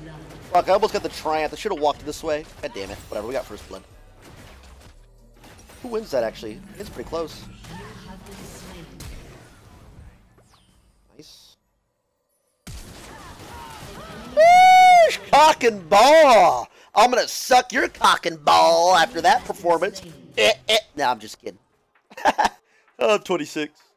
Fuck, I almost got the triumph. I should have walked this way. God damn it. Whatever, we got first blood. Who wins that, actually? It's pretty close. Nice. Whoosh! Cock and ball! I'm gonna suck your cock and ball after that performance. No, I'm just kidding. Oh, I'm 26.